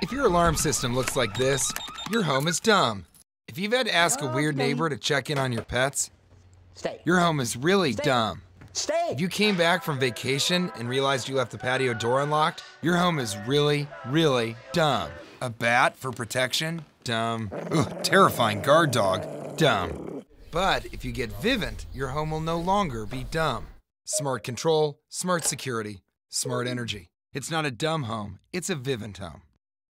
If your alarm system looks like this, your home is dumb. If you've had to ask a weird neighbor to check in on your pets, your home is really dumb. If you came back from vacation and realized you left the patio door unlocked, your home is really, really dumb. A bat for protection? Dumb. Ugh, terrifying guard dog? Dumb. But if you get Vivant, your home will no longer be dumb. Smart control, smart security, smart energy. It's not a dumb home, it's a Vivant home.